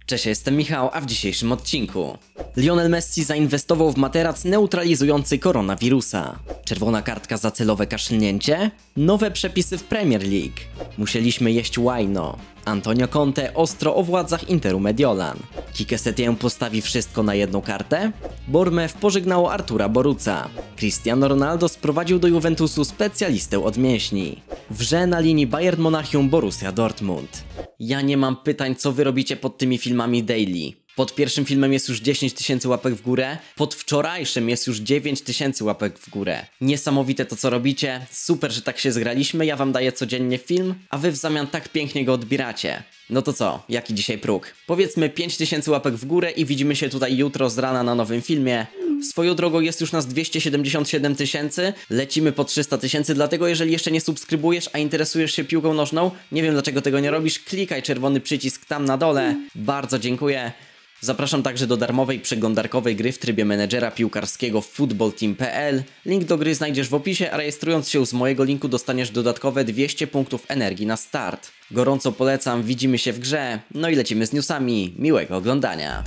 Cześć, jestem Michał, a w dzisiejszym odcinku Lionel Messi zainwestował w materac neutralizujący koronawirusa. Czerwona kartka za celowe kaszlnięcie? Nowe przepisy w Premier League. Musieliśmy jeść łajno. Antonio Conte ostro o władzach Interu Mediolan. Quique Setién postawi wszystko na jedną kartę? Bournemouth pożegnało Artura Boruca. Cristiano Ronaldo sprowadził do Juventusu specjalistę od mięśni. Wrze na linii Bayern Monachium Borussia Dortmund. Ja nie mam pytań, co wy robicie pod tymi filmami daily. Pod pierwszym filmem jest już 10 000 łapek w górę, pod wczorajszym jest już 9 000 łapek w górę. Niesamowite to, co robicie, super, że tak się zgraliśmy, ja wam daję codziennie film, a wy w zamian tak pięknie go odbieracie. No to co, jaki dzisiaj próg? Powiedzmy 5000 łapek w górę i widzimy się tutaj jutro z rana na nowym filmie. Swoją drogą jest już nas 277 000, lecimy po 300 000, dlatego jeżeli jeszcze nie subskrybujesz, a interesujesz się piłką nożną, nie wiem dlaczego tego nie robisz, klikaj czerwony przycisk tam na dole, bardzo dziękuję. Zapraszam także do darmowej przeglądarkowej gry w trybie menedżera piłkarskiego footballteam.pl. Link do gry znajdziesz w opisie, a rejestrując się z mojego linku dostaniesz dodatkowe 200 punktów energii na start. Gorąco polecam, widzimy się w grze, no i lecimy z newsami. Miłego oglądania.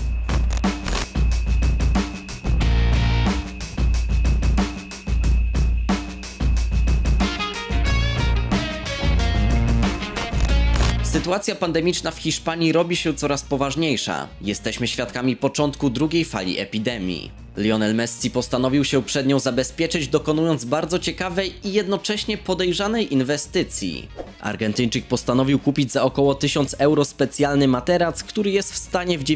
Sytuacja pandemiczna w Hiszpanii robi się coraz poważniejsza. Jesteśmy świadkami początku drugiej fali epidemii. Lionel Messi postanowił się przed nią zabezpieczyć, dokonując bardzo ciekawej i jednocześnie podejrzanej inwestycji. Argentyńczyk postanowił kupić za około 1000 euro specjalny materac, który jest w stanie w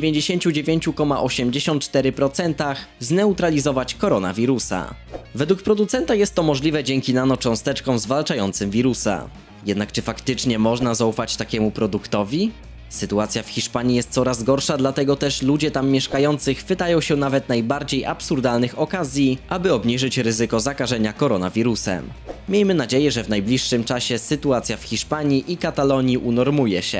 99,84% zneutralizować koronawirusa. Według producenta jest to możliwe dzięki nanocząsteczkom zwalczającym wirusa. Jednak czy faktycznie można zaufać takiemu produktowi? Sytuacja w Hiszpanii jest coraz gorsza, dlatego też ludzie tam mieszkający chwytają się nawet najbardziej absurdalnych okazji, aby obniżyć ryzyko zakażenia koronawirusem. Miejmy nadzieję, że w najbliższym czasie sytuacja w Hiszpanii i Katalonii unormuje się.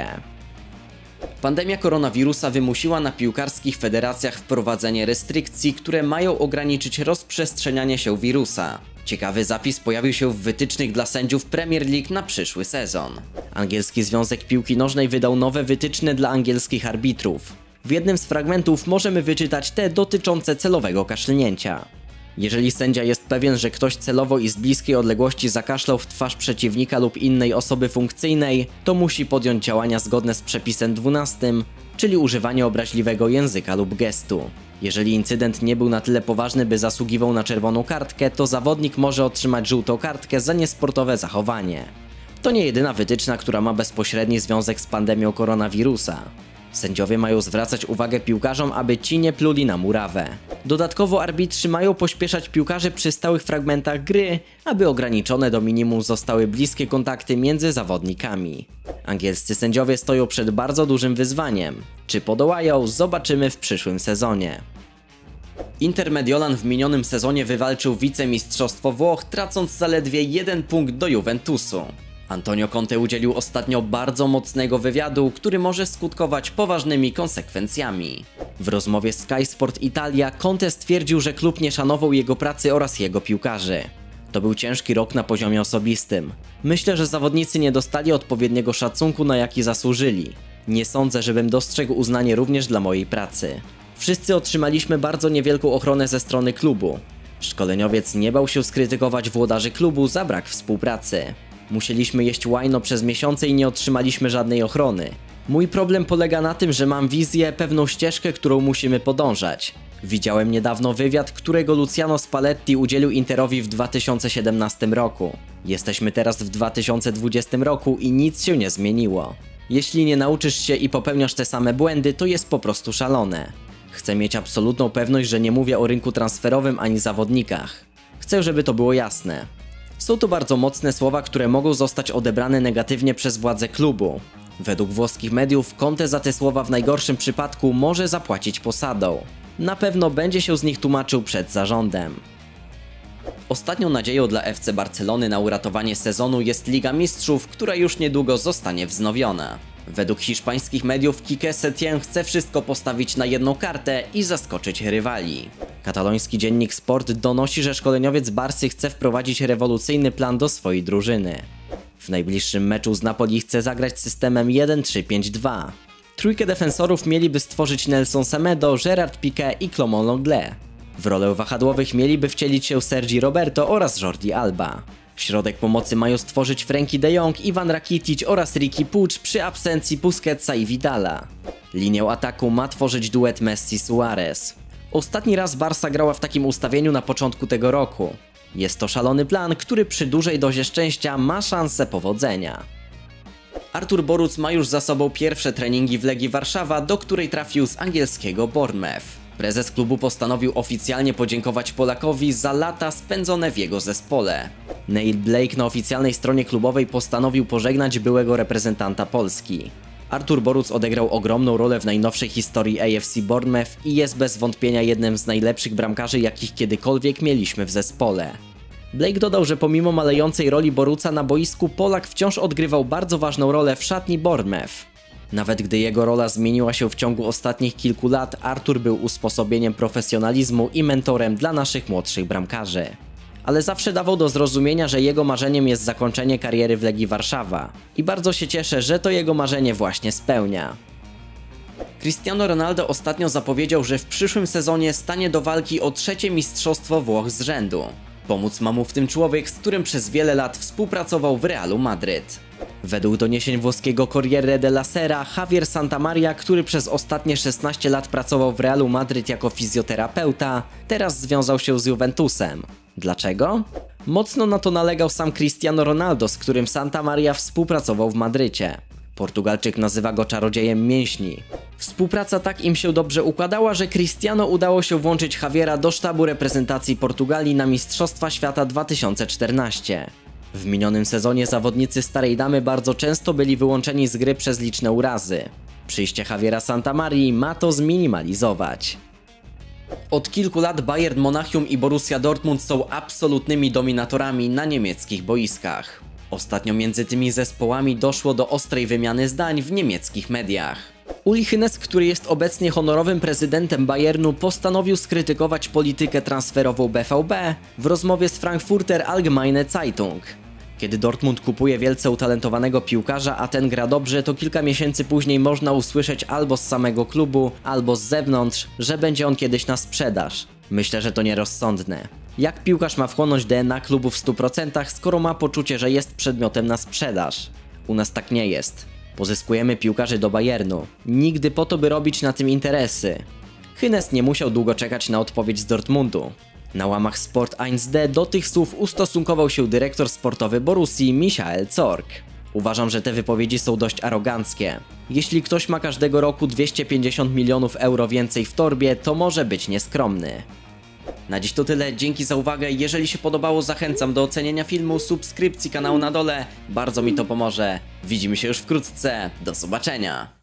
Pandemia koronawirusa wymusiła na piłkarskich federacjach wprowadzenie restrykcji, które mają ograniczyć rozprzestrzenianie się wirusa. Ciekawy zapis pojawił się w wytycznych dla sędziów Premier League na przyszły sezon. Angielski Związek Piłki Nożnej wydał nowe wytyczne dla angielskich arbitrów. W jednym z fragmentów możemy wyczytać te dotyczące celowego kaszlnięcia. Jeżeli sędzia jest pewien, że ktoś celowo i z bliskiej odległości zakaszlał w twarz przeciwnika lub innej osoby funkcyjnej, to musi podjąć działania zgodne z przepisem 12, czyli używanie obraźliwego języka lub gestu. Jeżeli incydent nie był na tyle poważny, by zasługiwał na czerwoną kartkę, to zawodnik może otrzymać żółtą kartkę za niesportowe zachowanie. To nie jedyna wytyczna, która ma bezpośredni związek z pandemią koronawirusa. Sędziowie mają zwracać uwagę piłkarzom, aby ci nie pluli na murawę. Dodatkowo arbitrzy mają pośpieszać piłkarzy przy stałych fragmentach gry, aby ograniczone do minimum zostały bliskie kontakty między zawodnikami. Angielscy sędziowie stoją przed bardzo dużym wyzwaniem. Czy podołają, zobaczymy w przyszłym sezonie. Inter Mediolan w minionym sezonie wywalczył wicemistrzostwo Włoch, tracąc zaledwie 1 punkt do Juventusu. Antonio Conte udzielił ostatnio bardzo mocnego wywiadu, który może skutkować poważnymi konsekwencjami. W rozmowie z Sky Sport Italia Conte stwierdził, że klub nie szanował jego pracy oraz jego piłkarzy. To był ciężki rok na poziomie osobistym. Myślę, że zawodnicy nie dostali odpowiedniego szacunku, na jaki zasłużyli. Nie sądzę, żebym dostrzegł uznanie również dla mojej pracy. Wszyscy otrzymaliśmy bardzo niewielką ochronę ze strony klubu. Szkoleniowiec nie bał się skrytykować włodarzy klubu za brak współpracy. Musieliśmy jeść łajno przez miesiące i nie otrzymaliśmy żadnej ochrony. Mój problem polega na tym, że mam wizję, pewną ścieżkę, którą musimy podążać. Widziałem niedawno wywiad, którego Luciano Spalletti udzielił Interowi w 2017 roku. Jesteśmy teraz w 2020 roku i nic się nie zmieniło. Jeśli nie nauczysz się i popełniasz te same błędy, to jest po prostu szalone. Chcę mieć absolutną pewność, że nie mówię o rynku transferowym ani zawodnikach. Chcę, żeby to było jasne. Są to bardzo mocne słowa, które mogą zostać odebrane negatywnie przez władze klubu. Według włoskich mediów Conte za te słowa w najgorszym przypadku może zapłacić posadą. Na pewno będzie się z nich tłumaczył przed zarządem. Ostatnią nadzieją dla FC Barcelony na uratowanie sezonu jest Liga Mistrzów, która już niedługo zostanie wznowiona. Według hiszpańskich mediów Quique Setién chce wszystko postawić na jedną kartę i zaskoczyć rywali. Kataloński dziennik Sport donosi, że szkoleniowiec Barsy chce wprowadzić rewolucyjny plan do swojej drużyny. W najbliższym meczu z Napoli chce zagrać systemem 1-3-5-2. Trójkę defensorów mieliby stworzyć Nelson Semedo, Gerard Piqué i Clement Lenglet. W rolę wahadłowych mieliby wcielić się Sergi Roberto oraz Jordi Alba. Środek pomocy mają stworzyć Frenkie de Jong, Ivan Rakitic oraz Riqui Puig przy absencji Busquetsa i Vidala. Linię ataku ma tworzyć duet Messi-Suarez. Ostatni raz Barca grała w takim ustawieniu na początku tego roku. Jest to szalony plan, który przy dużej dozie szczęścia ma szansę powodzenia. Artur Boruc ma już za sobą pierwsze treningi w Legii Warszawa, do której trafił z angielskiego Bournemouth. Prezes klubu postanowił oficjalnie podziękować Polakowi za lata spędzone w jego zespole. Neil Blake na oficjalnej stronie klubowej postanowił pożegnać byłego reprezentanta Polski. Artur Boruc odegrał ogromną rolę w najnowszej historii AFC Bournemouth i jest bez wątpienia jednym z najlepszych bramkarzy, jakich kiedykolwiek mieliśmy w zespole. Blake dodał, że pomimo malejącej roli Boruca na boisku, Polak wciąż odgrywał bardzo ważną rolę w szatni Bournemouth. Nawet gdy jego rola zmieniła się w ciągu ostatnich kilku lat, Artur był usposobieniem profesjonalizmu i mentorem dla naszych młodszych bramkarzy. Ale zawsze dawał do zrozumienia, że jego marzeniem jest zakończenie kariery w Legii Warszawa. I bardzo się cieszę, że to jego marzenie właśnie spełnia. Cristiano Ronaldo ostatnio zapowiedział, że w przyszłym sezonie stanie do walki o 3. mistrzostwo Włoch z rzędu. Pomóc ma mu w tym człowiek, z którym przez wiele lat współpracował w Realu Madryt. Według doniesień włoskiego Corriere della Sera, Javier Santamaria, który przez ostatnie 16 lat pracował w Realu Madryt jako fizjoterapeuta, teraz związał się z Juventusem. Dlaczego? Mocno na to nalegał sam Cristiano Ronaldo, z którym Santamaria współpracował w Madrycie. Portugalczyk nazywa go czarodziejem mięśni. Współpraca tak im się dobrze układała, że Cristiano udało się włączyć Javiera do sztabu reprezentacji Portugalii na Mistrzostwa Świata 2014. W minionym sezonie zawodnicy Starej Damy bardzo często byli wyłączeni z gry przez liczne urazy. Przyjście Javiera Santamarii ma to zminimalizować. Od kilku lat Bayern Monachium i Borussia Dortmund są absolutnymi dominatorami na niemieckich boiskach. Ostatnio między tymi zespołami doszło do ostrej wymiany zdań w niemieckich mediach. Uli Hoeneß, który jest obecnie honorowym prezydentem Bayernu, postanowił skrytykować politykę transferową BVB w rozmowie z Frankfurter Allgemeine Zeitung. Kiedy Dortmund kupuje wielce utalentowanego piłkarza, a ten gra dobrze, to kilka miesięcy później można usłyszeć albo z samego klubu, albo z zewnątrz, że będzie on kiedyś na sprzedaż. Myślę, że to nierozsądne. Jak piłkarz ma wchłonąć DNA klubu w 100%, skoro ma poczucie, że jest przedmiotem na sprzedaż? U nas tak nie jest. Pozyskujemy piłkarzy do Bayernu. Nigdy po to, by robić na tym interesy. Hoeneß nie musiał długo czekać na odpowiedź z Dortmundu. Na łamach Sport 1D do tych słów ustosunkował się dyrektor sportowy Borussii Michael Zorc. Uważam, że te wypowiedzi są dość aroganckie. Jeśli ktoś ma każdego roku 250 milionów euro więcej w torbie, to może być nieskromny. Na dziś to tyle, dzięki za uwagę. Jeżeli się podobało, zachęcam do ocenienia filmu, subskrypcji kanału na dole. Bardzo mi to pomoże. Widzimy się już wkrótce. Do zobaczenia.